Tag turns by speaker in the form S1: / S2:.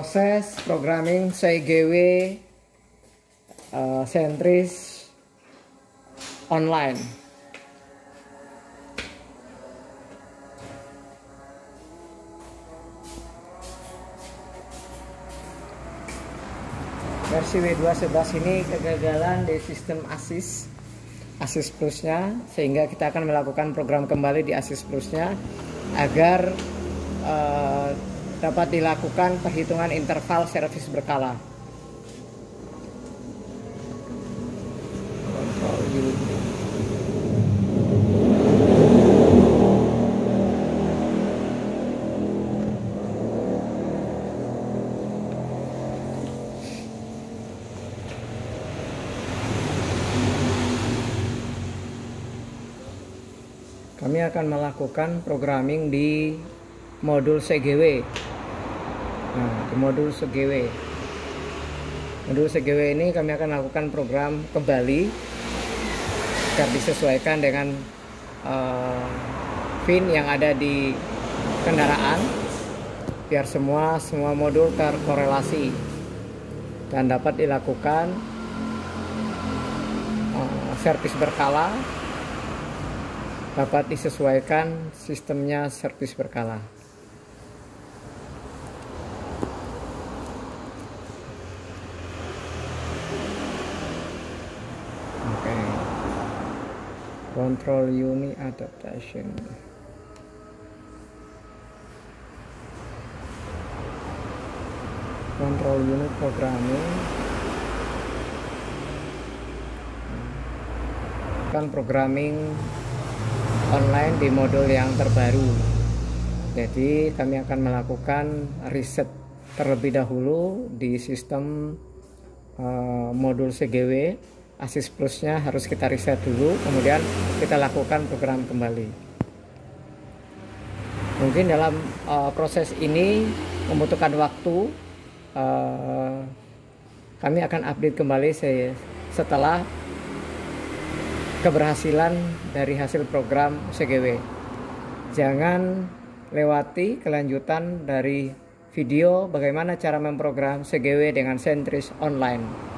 S1: proses programming CGW sentris online. Versi W211 ini kegagalan di sistem ASIS Plusnya, sehingga kita akan melakukan program kembali di ASIS Plusnya agar dapat dilakukan perhitungan interval servis berkala. Kami akan melakukan programming di modul CGW. Nah, di modul CGW. Modul CGW ini kami akan melakukan program kembali agar disesuaikan dengan pin yang ada di kendaraan, biar semua modul terkorelasi dan dapat dilakukan servis berkala. Dapat disesuaikan sistemnya servis berkala. Oke. Control unit adaptation. Control unit programming. Kan programming online di modul yang terbaru. Jadi kami akan melakukan reset terlebih dahulu di sistem modul CGW. ASIS Plusnya harus kita reset dulu, kemudian kita lakukan program kembali. Mungkin dalam proses ini membutuhkan waktu. Kami akan update kembali setelah keberhasilan dari hasil program CGW. Jangan lewati kelanjutan dari video bagaimana cara memprogram CGW dengan sentris online.